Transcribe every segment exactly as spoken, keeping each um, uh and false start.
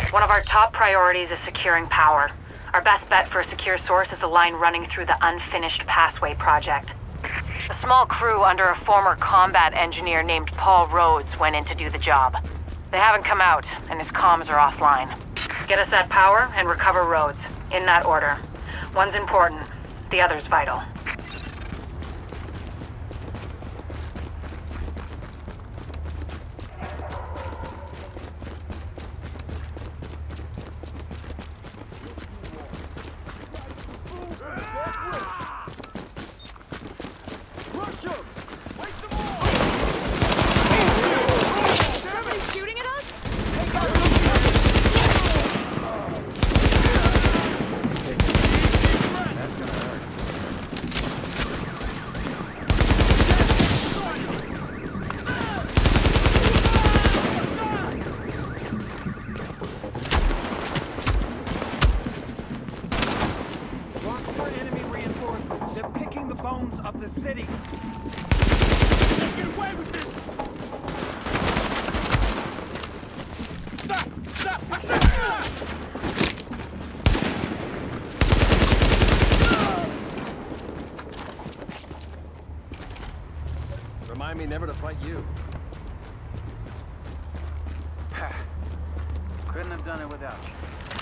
One of our top priorities is securing power. Our best bet for a secure source is a line running through the unfinished Passway project. A small crew under a former combat engineer named Paul Rhodes went in to do the job. They haven't come out, and his comms are offline. Get us that power and recover Rhodes, in that order. One's important, the other's vital. Remind me never to fight you. Couldn't have done it without you.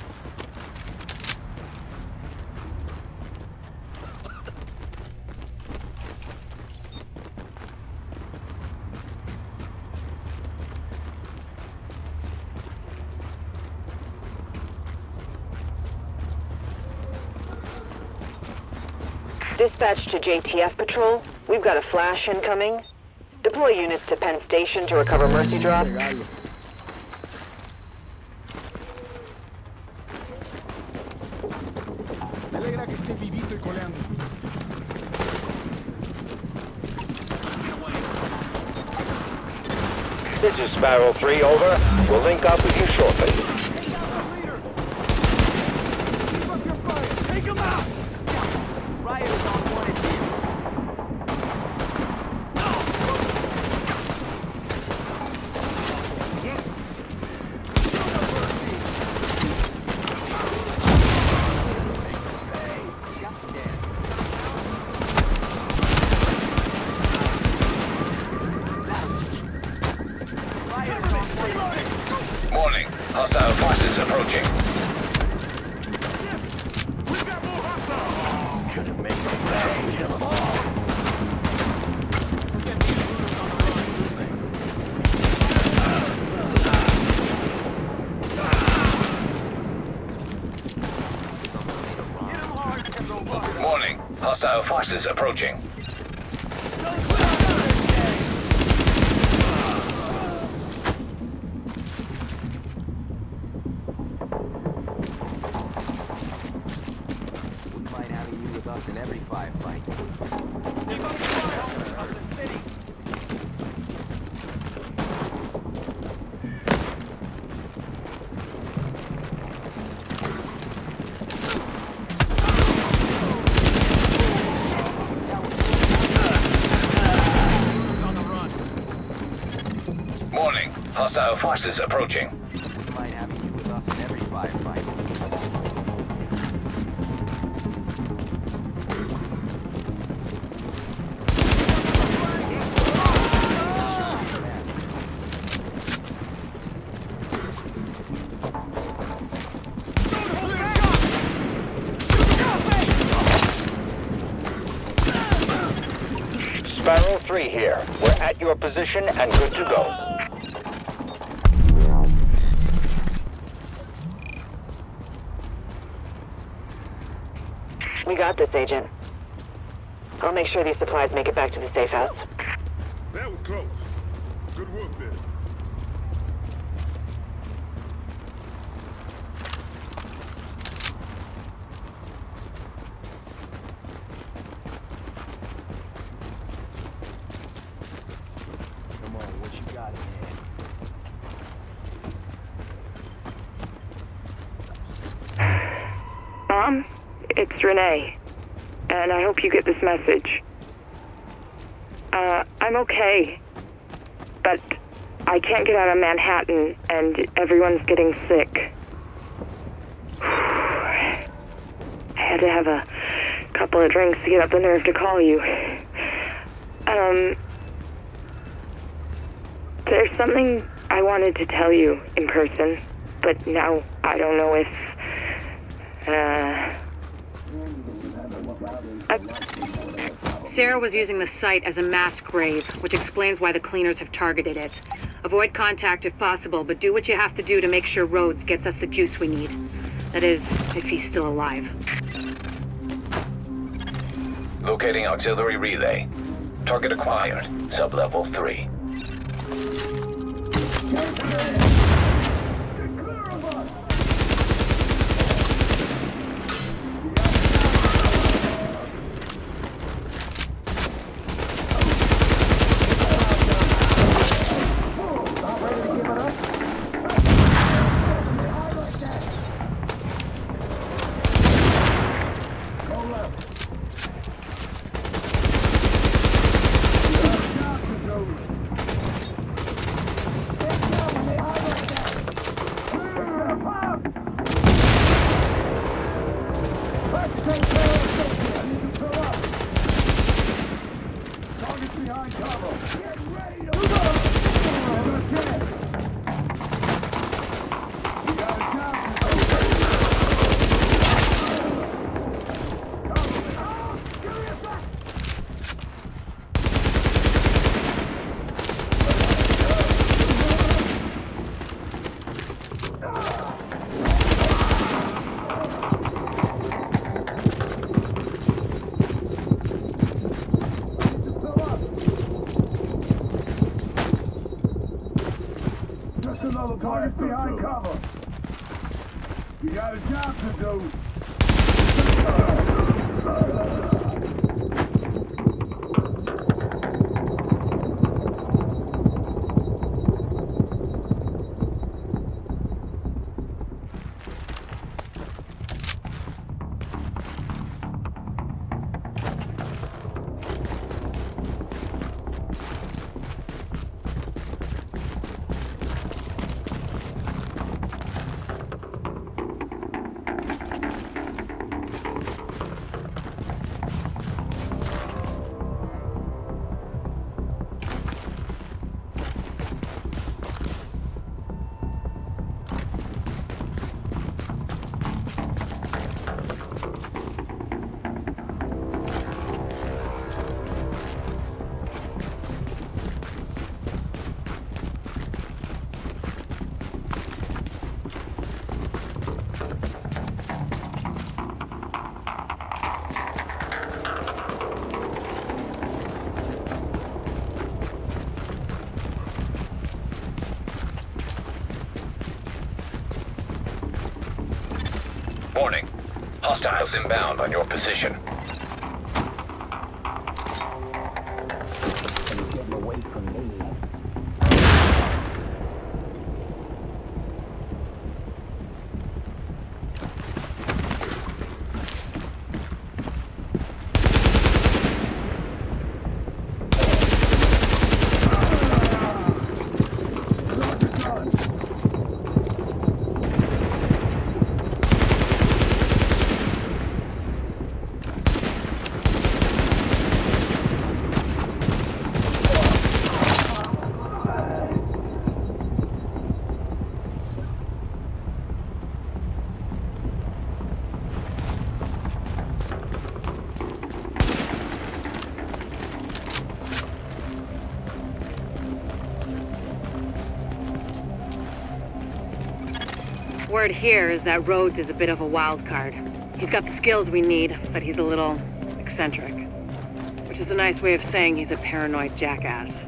Dispatch to J T F Patrol. We've got a flash incoming. Deploy units to Penn Station to recover Mercy Drop. This is Sparrow three, over. We'll link up with you shortly. Take him out! Riot is on wanted here. Morning. Hostile forces approaching. Couldn't make it back. Kill them all. Morning. Hostile forces approaching. In every firefight. Morning. Hostile forces approaching. Wouldn't mind having you with us in every firefight. Sparrow three here. We're at your position and good to go. We got this, Agent. I'll make sure these supplies make it back to the safe house. That was close. Good work there. Come on, what you got in there? Mom, it's Renee, and I hope you get this message. Uh, I'm okay, but I can't get out of Manhattan, and everyone's getting sick. had to have a couple of drinks to get up the nerve to call you. Um, there's something I wanted to tell you in person, but now I don't know if, uh... I... Sarah was using the site as a mass grave, which explains why the cleaners have targeted it. Avoid contact if possible, but do what you have to do to make sure Rhodes gets us the juice we need. That is, if he's still alive. Locating auxiliary relay. Target acquired. Sublevel three. Target behind cover. You got a job to do. Warning. Hostiles inbound on your position. Word here is that Rhodes is a bit of a wild card. He's got the skills we need, but he's a little eccentric. Which is a nice way of saying he's a paranoid jackass.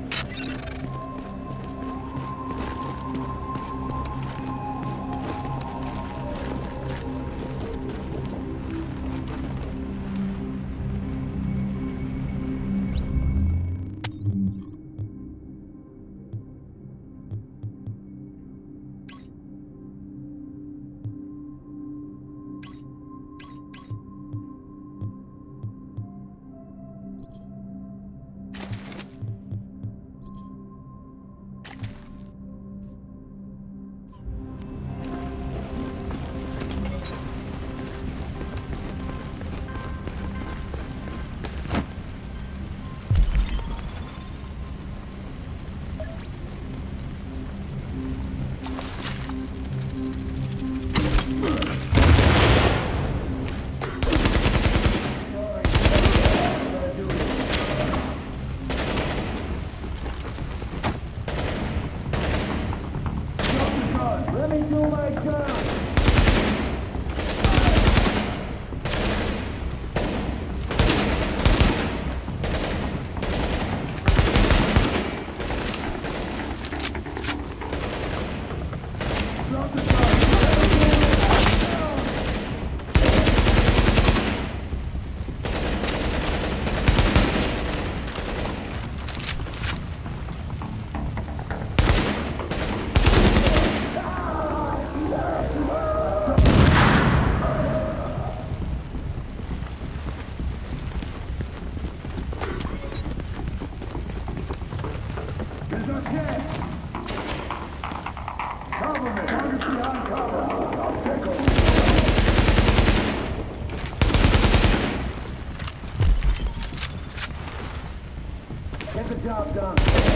the job done.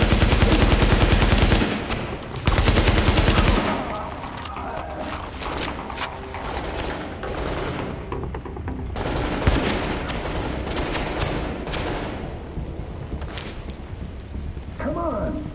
Come on.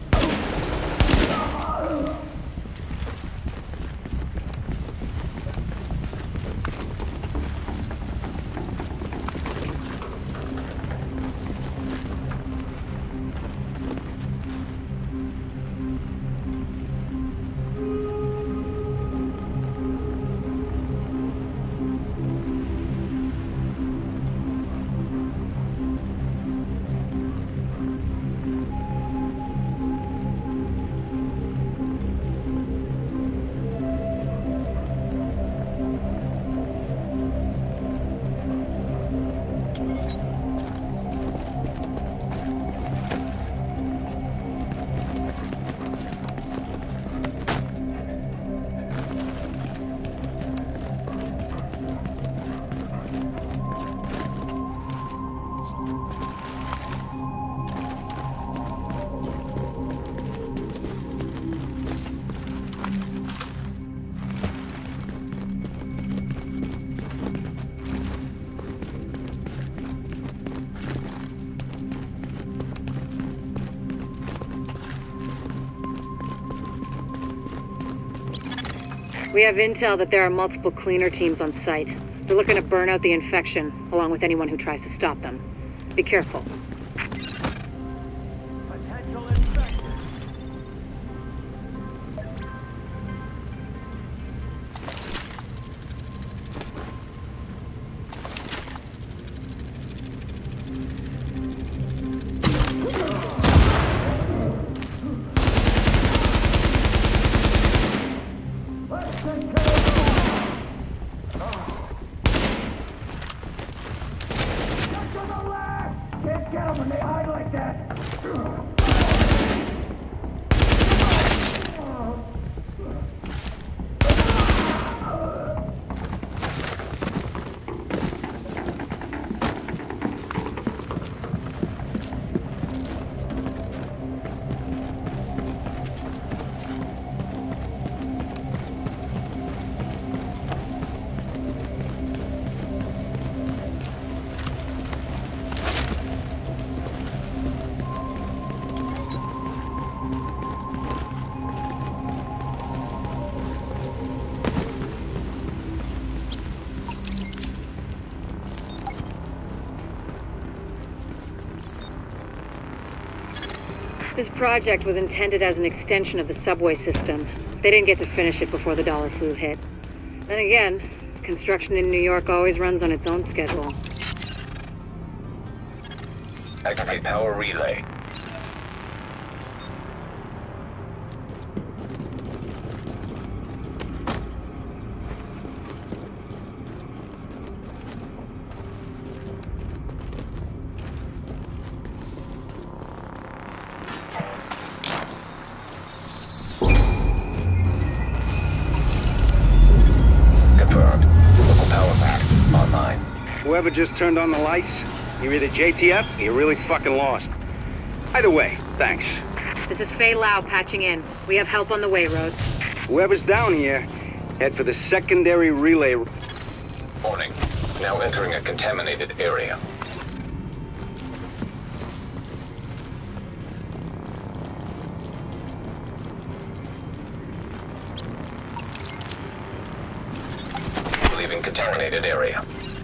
We have intel that there are multiple cleaner teams on site. They're looking to burn out the infection, along with anyone who tries to stop them. Be careful. Potential infection. Can't get them when they hide like that. This project was intended as an extension of the subway system. They didn't get to finish it before the dollar flu hit. Then again, construction in New York always runs on its own schedule. Activate power relay. Whoever just turned on the lights, you're either J T F or you're really fucking lost. Either way, thanks. This is Fei Lao patching in. We have help on the way, Rhodes. Whoever's down here, head for the secondary relay. Warning. Now entering a contaminated area. Leaving contaminated area.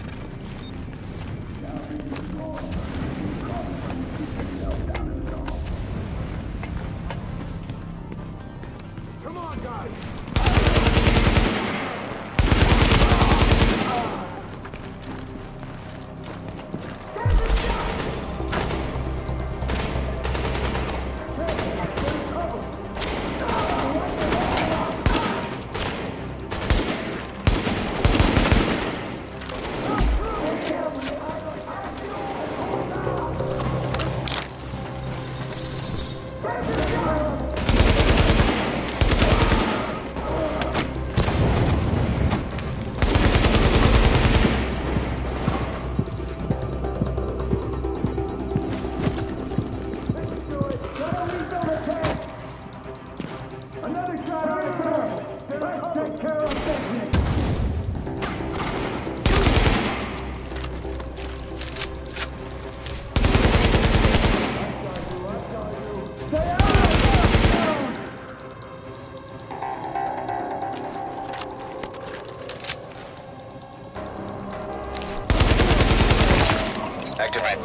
Come on, guys.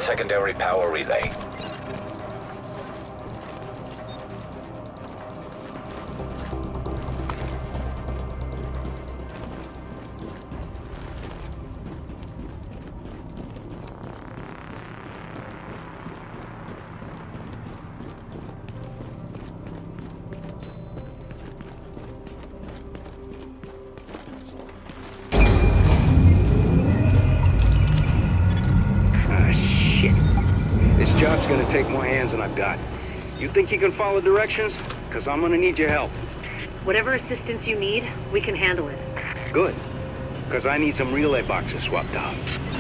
secondary power relay. Job's gonna take more hands than I've got. You think you can follow directions? Because I'm gonna need your help. Whatever assistance you need, we can handle it. Good. Because I need some relay boxes swapped out.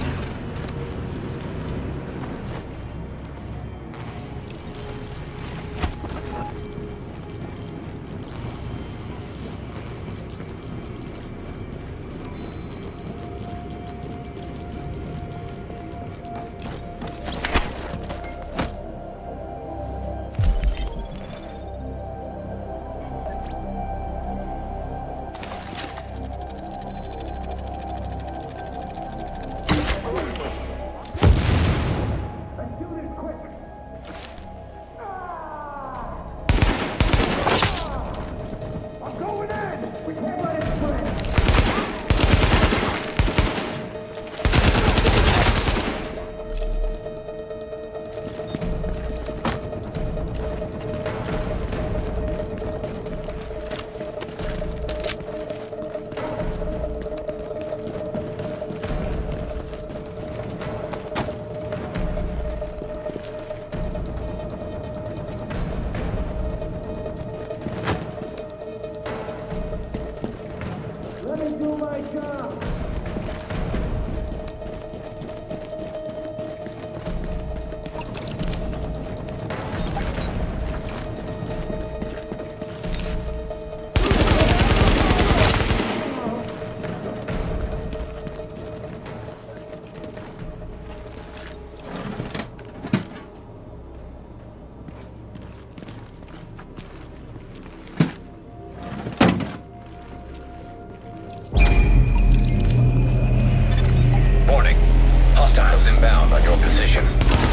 Inbound on your position.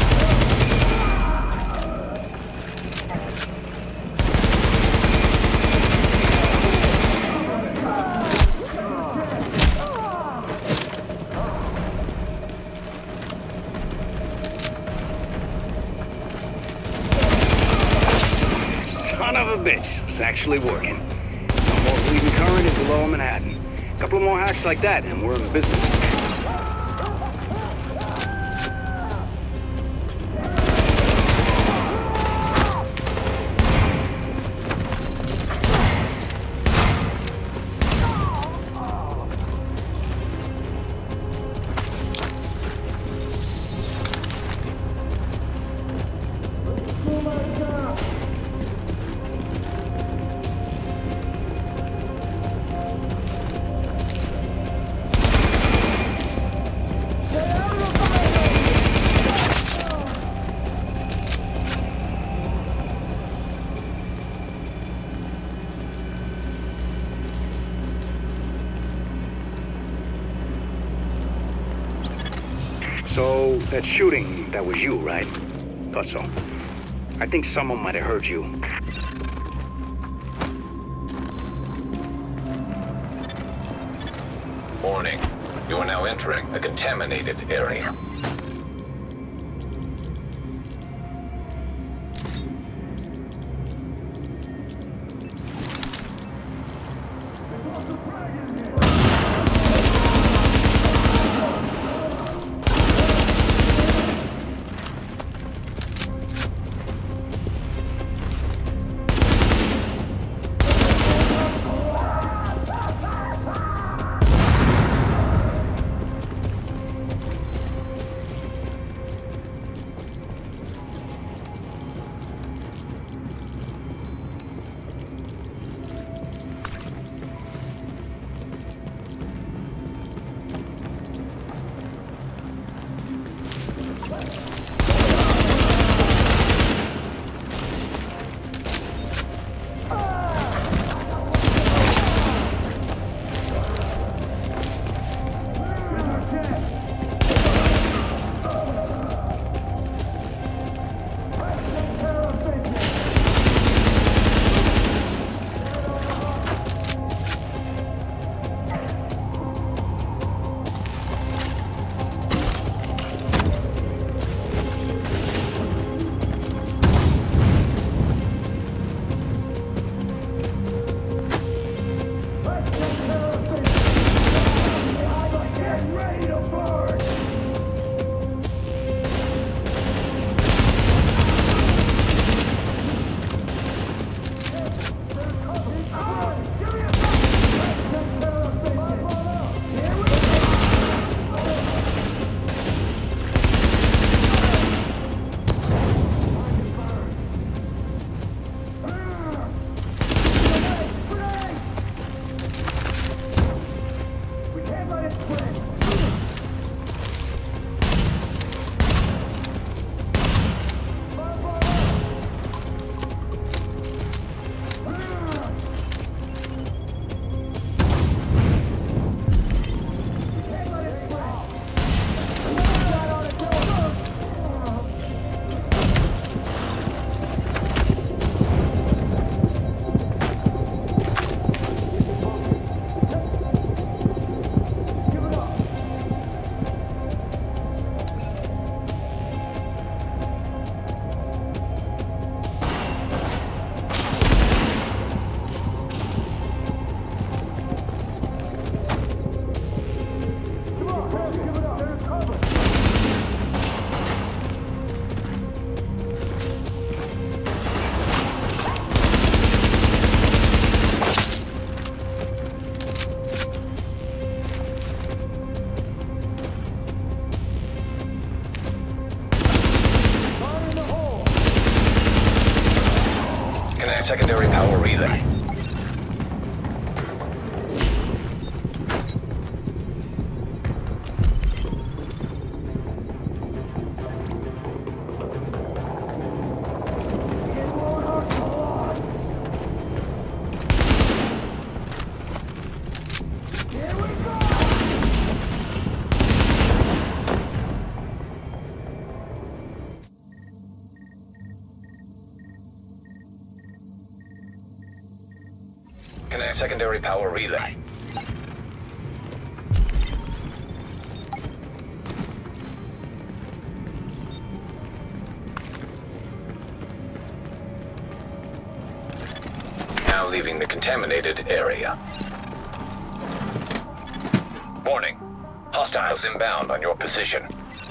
Son of a bitch. It's actually working. No more bleeding current into lower Manhattan. A couple more hacks like that and we're in business. So, that shooting, that was you, right? Thought so. I think someone might have heard you. Warning. You are now entering a contaminated area. secondary power relay. Connect secondary power relay. Now leaving the contaminated area. Warning. Hostiles inbound on your position.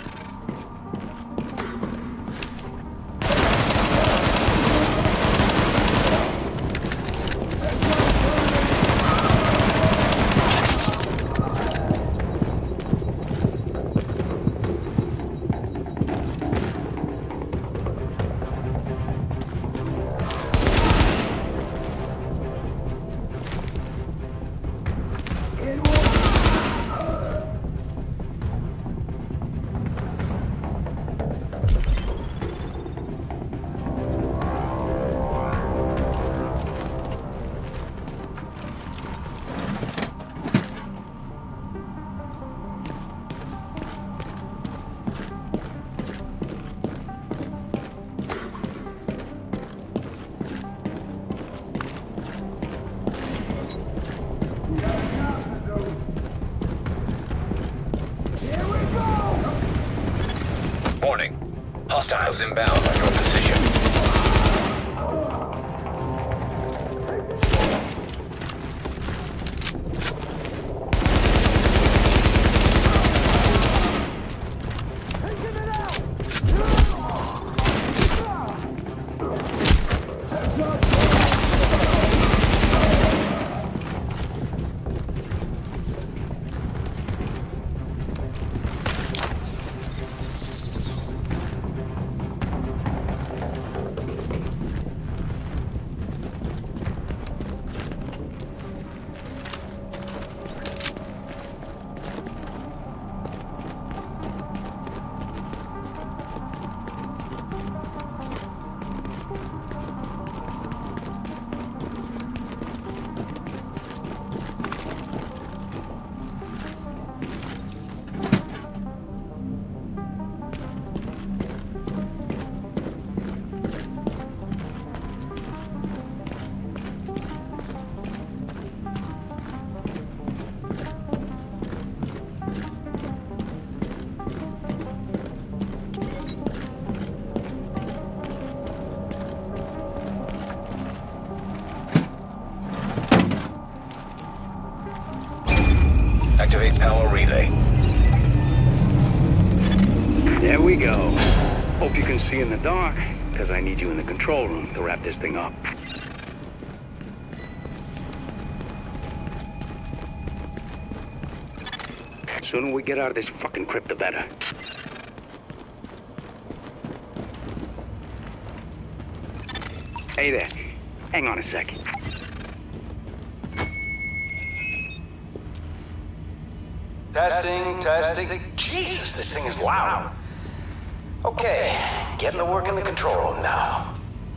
Warning. Hostiles inbound on your position. Activate power relay. There we go. Hope you can see in the dark, because I need you in the control room to wrap this thing up. Sooner we get out of this fucking crypt, the better. Hey there. Hang on a second. Testing, testing. Jesus, this thing is loud. Okay, getting to work in the control room now.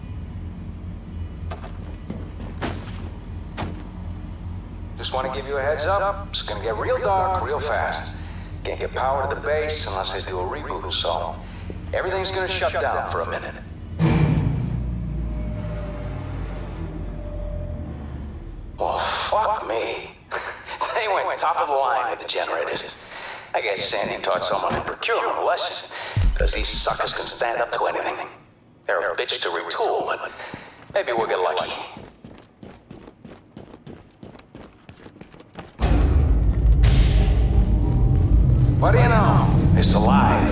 Just want to give you a heads up. It's gonna get real dark real fast. Can't get power to the base unless they do a reboot, so everything's gonna shut down for a minute. Well, fuck me. They went top of the line with the generators. I guess Sandy taught someone in procurement a lesson, because these suckers can stand up to anything. They're a bitch to retool, but maybe we'll get lucky. What do you know? It's alive.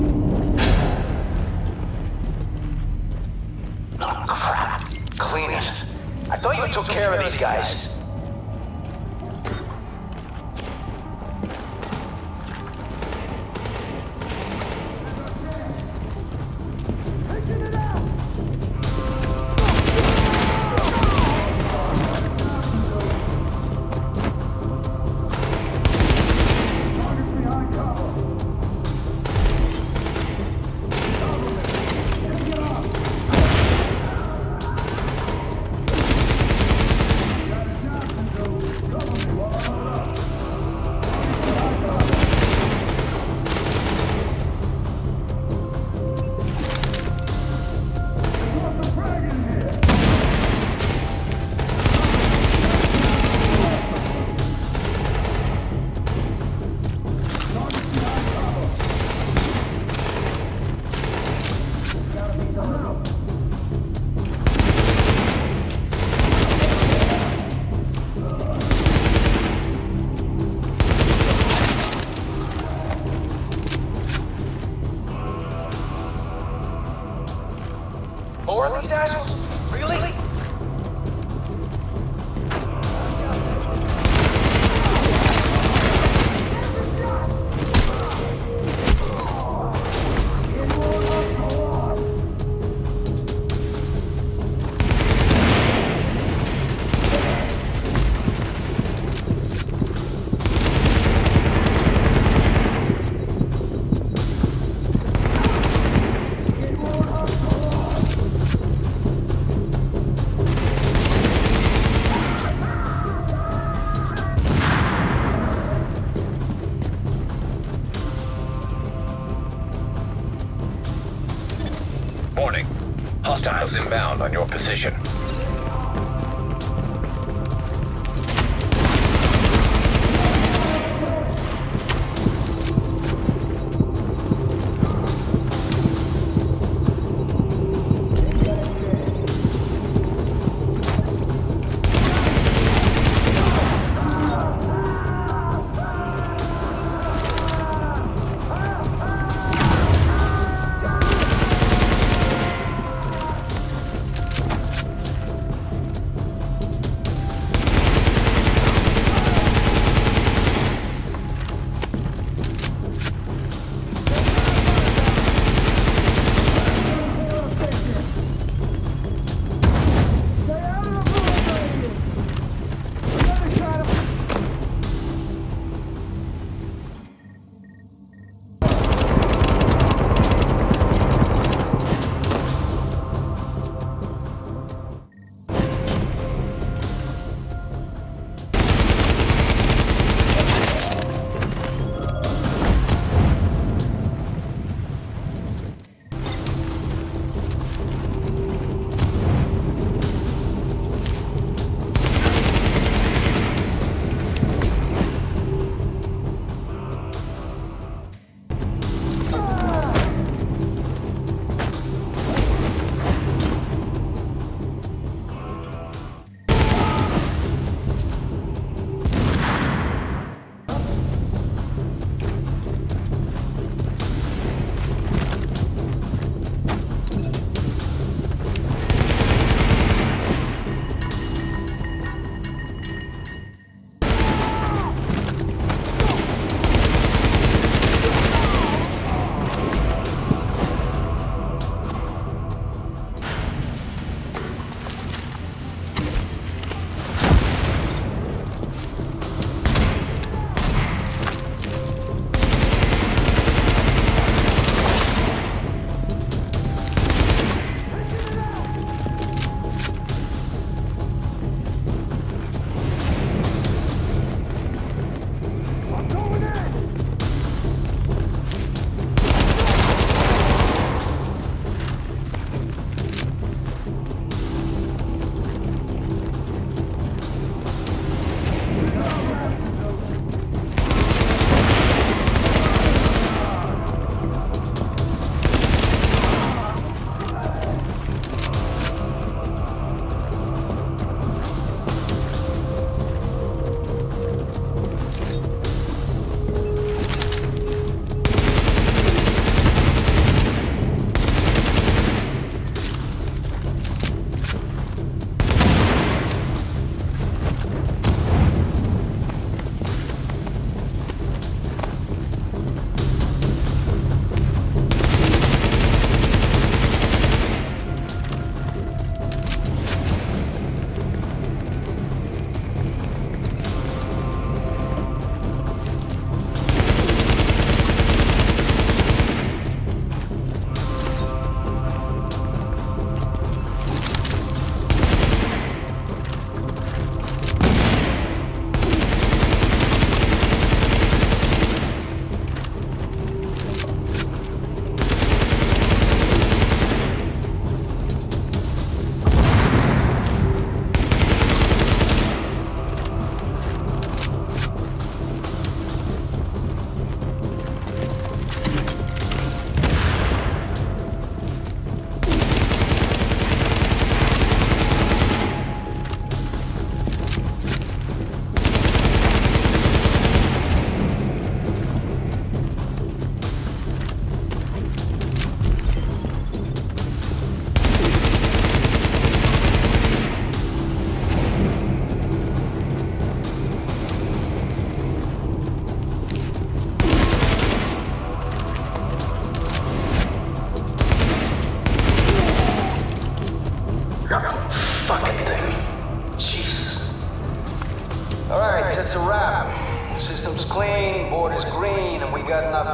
Oh, crap. Clean it. I thought you took care of these guys. More of these assholes? Really? Warning. Hostiles inbound on your position.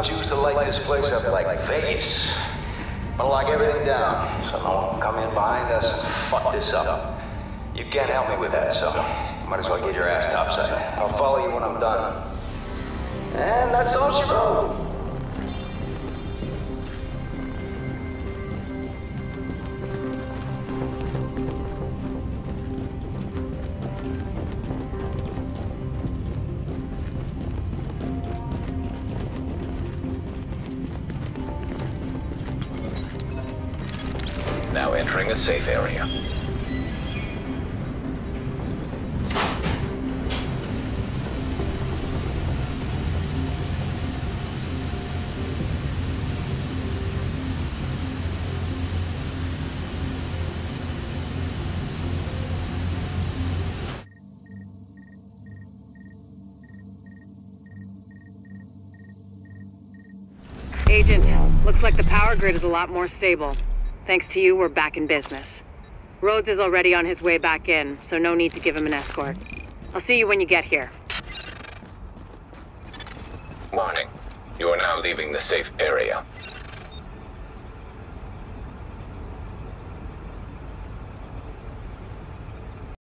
gonna choose to light this place up like Vegas. I'm gonna lock everything down, so no one can come in behind us and fuck this up. You can't help me with that, so might as well get your ass topside. I'll follow you when I'm done. And that's all she wrote. Now entering a safe area. Agent, looks like the power grid is a lot more stable. Thanks to you, we're back in business. Rhodes is already on his way back in, so no need to give him an escort. I'll see you when you get here. Warning. You are now leaving the safe area.